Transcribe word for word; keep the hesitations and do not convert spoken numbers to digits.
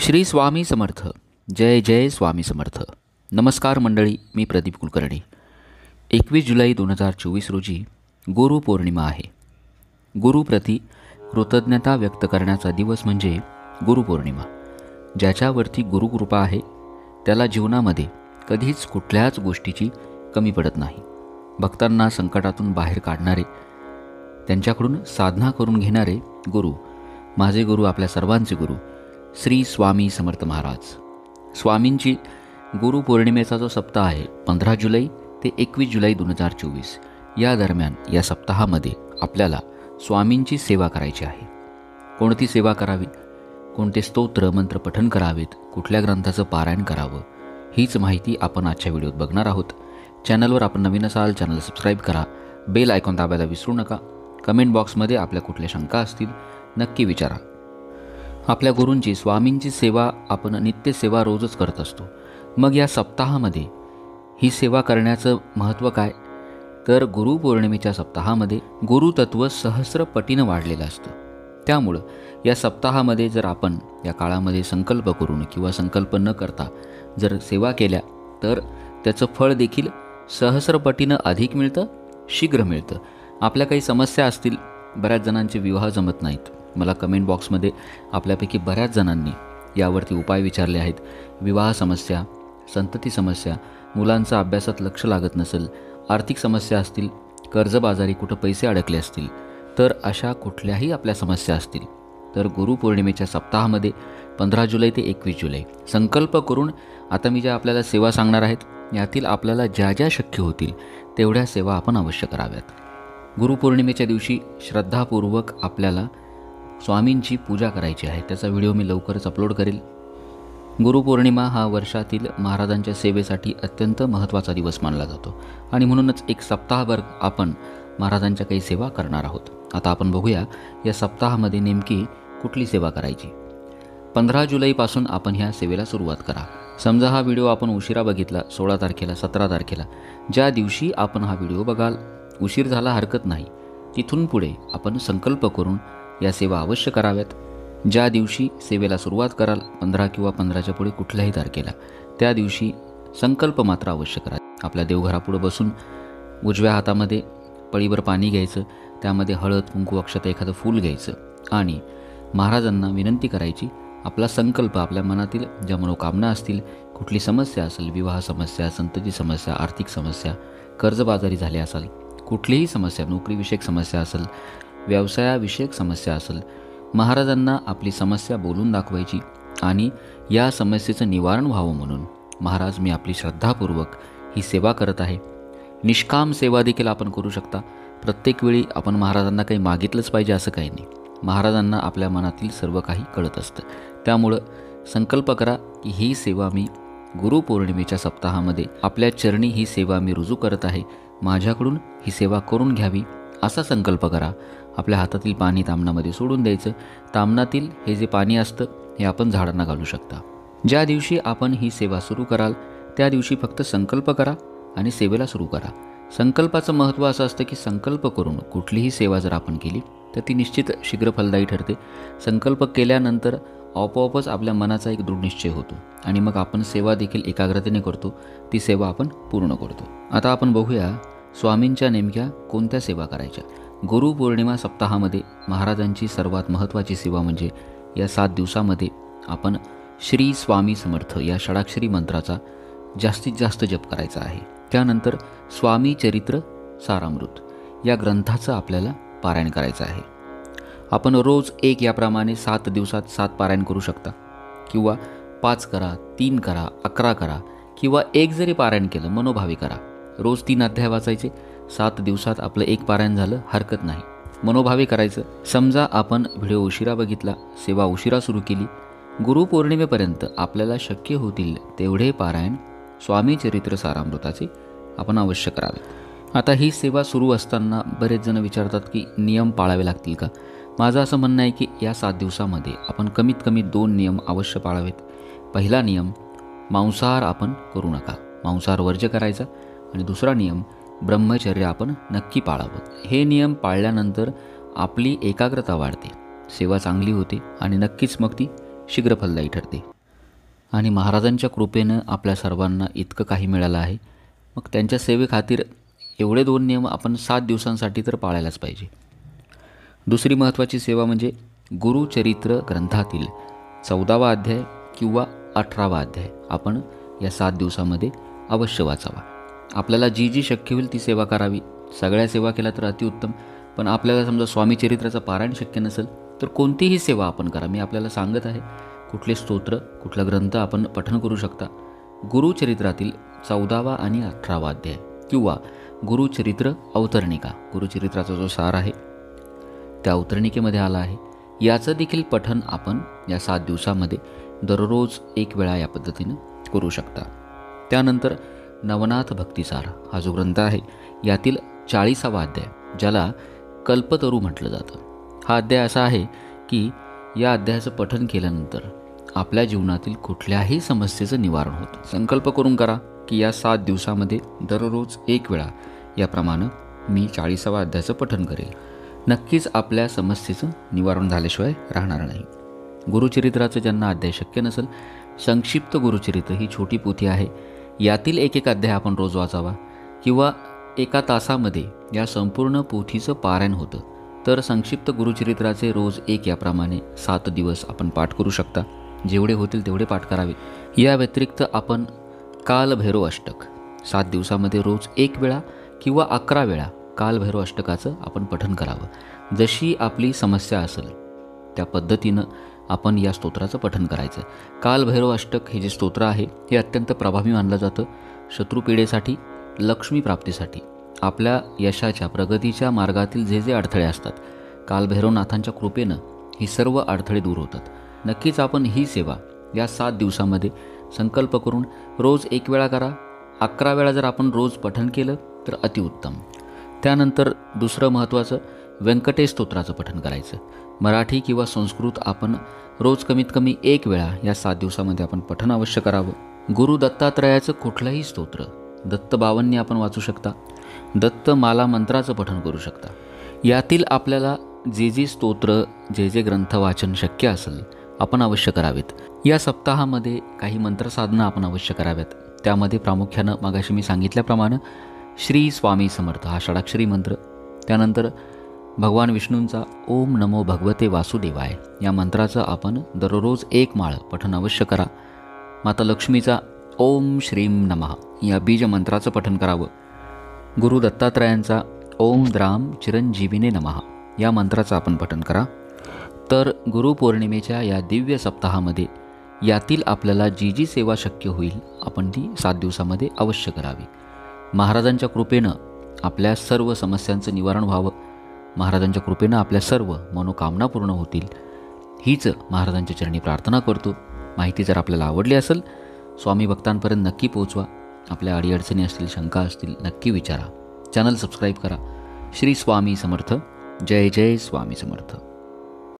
श्री स्वामी समर्थ. जय जय स्वामी समर्थ. नमस्कार मंडळी, मी प्रदीप कुलकर्णी. एकवीस जुलै दोन हजार चोवीस रोजी गुरुपौर्णिमा आहे. गुरुप्रती कृतज्ञता व्यक्त करण्याचा दिवस म्हणजे गुरुपौर्णिमा. ज्याच्यावरती गुरुकृपा आहे त्याला जीवनामध्ये कधीच कुठल्याच गोष्टीची कमी पडत नाही. भक्तांना संकटातून बाहेर काढणारे, त्यांच्याकडून साधना करून घेणारे गुरु, माझे गुरु, आपल्या सर्वांचे गुरु श्री स्वामी समर्थ महाराज. स्वामींची गुरुपौर्णिमेचा जो सप्ताह आहे पंधरा जुलै ते एकवीस जुलै दोन हजार चोवीस या दरम्यान, या सप्ताहामध्ये आपल्याला स्वामींची सेवा करायची आहे. कोणती सेवा करावी, कोणते स्तोत्र मंत्र पठण करावेत, कुठल्या ग्रंथाचं पारायण करावं, हीच माहिती आपण आजच्या व्हिडिओत बघणार आहोत. चॅनलवर आपण नवीन असाल चॅनल सबस्क्राईब करा, बेल आयकॉन दाबायला विसरू नका. कमेंट बॉक्समध्ये आपल्या कुठल्या शंका असतील नक्की विचारा. आपल्या गुरूंची, स्वामींची सेवा आपण नित्यसेवा रोजच करत असतो. मग या सप्ताहामध्ये ही सेवा करण्याचं महत्त्व काय? तर गुरुपौर्णिमेच्या सप्ताहामध्ये गुरुतत्व सहस्रपटीनं वाढलेलं असतं. त्यामुळं या सप्ताहामध्ये जर आपण या काळामध्ये संकल्प करून किंवा संकल्प न करता जर सेवा केल्या तर त्याचं फळ देखील सहस्रपटीनं अधिक मिळतं, शीघ्र मिळतं. आपल्या काही समस्या असतील, बऱ्याच जणांचे विवाह जमत नाहीत. मला कमेंट बॉक्समध्ये आपल्यापैकी बऱ्याच जणांनी यावरती उपाय विचारले आहेत. विवाह समस्या, संतती समस्या, मुलांचा अभ्यासात लक्ष लागत नसेल, आर्थिक समस्या असतील, कर्जबाजारी कुठं पैसे अडकले असतील, तर अशा कुठल्याही आपल्या समस्या असतील तर गुरुपौर्णिमेच्या सप्ताहामध्ये पंधरा जुलै ते एकवीस जुलै संकल्प करून, आता मी ज्या आपल्याला सेवा सांगणार आहेत यातील आपल्याला ज्या ज्या शक्य होतील तेवढ्या सेवा आपण अवश्य कराव्यात. गुरुपौर्णिमेच्या दिवशी श्रद्धापूर्वक आपल्याला स्वामींची पूजा करायची आहे. त्याचा व्हिडिओ मी लवकरच अपलोड करेल. गुरुपौर्णिमा हा वर्षातील महाराजांच्या सेवेसाठी अत्यंत महत्त्वाचा दिवस मानला जातो आणि म्हणूनच एक सप्ताहभर आपण महाराजांच्या काही सेवा करणार आहोत. आता आपण बघूया या सप्ताहामध्ये नेमकी कुठली सेवा करायची. पंधरा जुलैपासून आपण ह्या सेवेला सुरुवात करा. समजा हा व्हिडिओ आपण उशिरा बघितला, सोळा तारखेला, सतरा तारखेला, ज्या दिवशी आपण हा व्हिडिओ बघाल उशीर झाला हरकत नाही. तिथून पुढे आपण संकल्प करून या सेवा अवश्य कराव्यात. ज्या दिवशी सेवेला सुरुवात कराल, पंधरा किंवा पंधराच्या पुढे कुठल्याही तारखेला, त्या दिवशी संकल्प मात्र अवश्य करा. आपल्या देवघरापुढं बसून उजव्या हातामध्ये पळीभर पाणी घ्यायचं, त्यामध्ये हळद, कुंकू, अक्षता, एखादं फूल घ्यायचं आणि महाराजांना विनंती करायची. आपला संकल्प, आपल्या मनातील ज्या मनोकामना असतील, कुठली समस्या असेल, विवाह समस्या, संतती समस्या, आर्थिक समस्या, कर्जबाजारी झाले असाल, कुठलीही समस्या, नोकरीविषयक समस्या असेल, व्यवसायाविषयक समस्या असेल, महाराजांना आपली समस्या बोलून दाखवायची आणि या समस्येचं निवारण व्हावं म्हणून, महाराज मी आपली श्रद्धापूर्वक ही सेवा करत आहे. निष्काम सेवा देखील आपण करू शकता. प्रत्येक वेळी आपण महाराजांना काही मागितलंच पाहिजे असं काही नाही. महाराजांना आपल्या मनातील सर्व काही कळत असतं. त्यामुळं संकल्प करा की ही सेवा मी गुरुपौर्णिमेच्या सप्ताहामध्ये आपल्या चरणी ही सेवा मी रुजू करत आहे, माझ्याकडून ही सेवा करून घ्यावी असा संकल्प करा. आपल्या हातातील पाणी तामणामध्ये सोडून द्यायचं. तामणातील हे जे पाणी असतं हे आपण झाडांना घालू शकता. ज्या दिवशी आपण ही सेवा सुरू कराल त्या दिवशी फक्त संकल्प करा आणि सेवेला सुरू करा. संकल्पाचं महत्त्व असं असतं की संकल्प करून कुठलीही सेवा जर आपण केली तर ती निश्चित शीघ्र फलदायी ठरते. संकल्प केल्यानंतर आपोआपच आपल्या मनाचा एक दृढनिश्चय होतो आणि मग आपण सेवा देखील एकाग्रतेने करतो, ती सेवा आपण पूर्ण करतो. आता आपण बघूया स्वामींच्या नेमक्या कोणत्या सेवा करायच्या. गुरुपौर्णिमा सप्ताहामध्ये महाराजांची सर्वात महत्त्वाची सेवा म्हणजे या सात दिवसामध्ये आपण श्री स्वामी समर्थ या षडाक्षरी मंत्राचा जास्तीत जास्त जप करायचा आहे. त्यानंतर स्वामी चरित्र सारामृत या ग्रंथाचं आपल्याला पारायण करायचं आहे. आपण रोज एक याप्रमाणे सात दिवसात सात पारायण करू शकता किंवा पाच करा, तीन करा, अकरा करा किंवा एक जरी पारायण केलं मनोभावी करा. रोज तीन अध्याय वाचायचे. सात दिवसात आपलं एक पारायण झालं हरकत नाही. मनोभावी करायचं. समजा आपण व्हिडिओ उशिरा बघितला, सेवा उशिरा सुरू केली, गुरुपौर्णिमेपर्यंत आपल्याला शक्य होतील तेवढे पारायण स्वामी चरित्र सारामृताचे आपण अवश्य करावे. आता ही सेवा सुरू असताना बरेच जण विचारतात की नियम पाळावे लागतील का. माझं असं म्हणणं आहे की या सात दिवसामध्ये आपण कमीत कमी दोन नियम अवश्य पाळावेत. पहिला नियम, मांसाहार आपण करू नका, मांसाहार वर्ज्य करायचा. आणि दुसरा नियम, ब्रह्मचर्य आपण नक्की पाळावं. हे नियम पाळल्यानंतर आपली एकाग्रता वाढते, सेवा चांगली होते आणि नक्कीच मग ती शीघ्र फलदायी ठरते. आणि महाराजांच्या कृपेनं आपल्या सर्वांना इतकं काही मिळालं आहे, मग त्यांच्या सेवेखातीर एवढे दोन नियम आपण सात दिवसांसाठी तर पाळायलाच पाहिजे. दुसरी महत्त्वाची सेवा म्हणजे गुरुचरित्र ग्रंथातील चौदावा अध्याय किंवा अठरावा अध्याय आपण या सात दिवसामध्ये अवश्य वाचावा. आपल्याला जी जी शक्य होईल ती सेवा करावी. सगळ्या सेवा केल्या तर अतिउत्तम, पण आपल्याला समजा स्वामी चरित्राचं पारायण शक्य नसेल तर कोणतीही सेवा आपण करा. मी आपल्याला सांगत आहे कुठले स्तोत्र, कुठला ग्रंथ आपण पठण करू शकता. गुरुचरित्रातील चौदावा आणि अठरावा अध्याय किंवा गुरुचरित्र अवतरणिका, गुरुचरित्राचा जो सार आहे त्या अवतरणिकेमध्ये आला आहे, याचं देखील पठण आपण या सात दिवसामध्ये दररोज एक वेळा या पद्धतीनं करू शकता. त्यानंतर नवनाथ भक्तिसार हा जो ग्रंथ आहे यातील चाळीसावा अध्याय, ज्याला कल्पतरू म्हटलं जातं, हा अध्याय असा आहे की या अध्यायाचं पठण केल्यानंतर आपल्या जीवनातील कुठल्याही समस्येचं निवारण होतं. संकल्प करून करा की या सात दिवसामध्ये दररोज एक वेळा याप्रमाणे मी चाळीसावा अध्यायाचं पठण करेल. नक्कीच आपल्या समस्येचं निवारण झाल्याशिवाय राहणार नाही. गुरुचरित्राचं ज्यांना अध्याय शक्य नसेल, संक्षिप्त गुरुचरित्र ही छोटी पोथी आहे, यातील एक एक अध्याय आपण रोज वाचावा किंवा एका तासामध्ये या संपूर्ण पोथीचं पारायण होतं, तर संक्षिप्त गुरुचरित्राचे रोज एक याप्रमाणे सात दिवस आपण पाठ करू शकता. जेवढे होतील तेवढे पाठ करावे. या व्यतिरिक्त आपण कालभैरव अष्टक सात दिवसामध्ये रोज एक वेळा किंवा अकरा वेळा कालभैरव अष्टकाचं आपण पठण करावं. जशी आपली समस्या असेल त्या पद्धतीनं आपण या स्तोत्राचं पठण करायचं. कालभैरव अष्टक हे जे स्तोत्र आहे हे अत्यंत प्रभावी मानलं जातं शत्रुपीडेसाठी, लक्ष्मी प्राप्तीसाठी. आपल्या यशाच्या प्रगतीच्या मार्गातील जे जे अडथळे असतात, कालभैरवनाथांच्या कृपेनं ही सर्व अडथळे दूर होतात. नक्कीच आपण ही सेवा या सात दिवसामध्ये संकल्प करून रोज एक वेळा करा. अकरा वेळा जर आपण रोज पठण केलं तर अतिउत्तम. त्यानंतर दुसरं महत्त्वाचं व्यंकटेश स्तोत्राचं पठण करायचं. मराठी किंवा संस्कृत आपण रोज कमीत कमी एक वेळा या सात दिवसामध्ये आपण पठण अवश्य करावं. गुरु दत्तात्रयाचं कुठलंही स्तोत्र दत्त बावन्नी आपण वाचू शकता. दत्त माला मंत्राचं पठण करू शकता. यातील आपल्याला जे जे स्तोत्र, जे जे ग्रंथ वाचन शक्य असेल आपण अवश्य करावेत. या सप्ताहामध्ये काही मंत्रसाधना आपण अवश्य कराव्यात. त्यामध्ये प्रामुख्यानं मागाशी मी सांगितल्याप्रमाणे श्री स्वामी समर्थ हा षडाक्षरी मंत्र, त्यानंतर भगवान विष्णूंचा ओम नमो भगवते वासुदेवाय या मंत्राचं आपण दररोज एक माळ पठण अवश्य करा. माता लक्ष्मीचा ओम श्रीम नमः या बीज मंत्राचं पठण करावं. गुरु दत्तात्रयांचा ओम द्राम चिरंजीविने नमः या मंत्राचं आपण पठण करा. तर गुरुपौर्णिमेच्या या दिव्य सप्ताहामध्ये यातील आपल्याला जी जी सेवा शक्य होईल आपण ती सात दिवसामध्ये अवश्य करावी. महाराजांच्या कृपेनं आपल्या सर्व समस्यांचं निवारण व्हावं. महाराजांच्या कृपेनं आपल्या सर्व मनोकामना पूर्ण होतील, हीच महाराजांच्या चरणी प्रार्थना करतो. माहिती जर आपल्याला आवडली असेल स्वामी भक्तांपर्यंत नक्की पोहोचवा. आपल्या अडीअडचणी असतील, शंका असतील नक्की विचारा. चॅनल सबस्क्राईब करा. श्री स्वामी समर्थ. जय जय स्वामी समर्थ.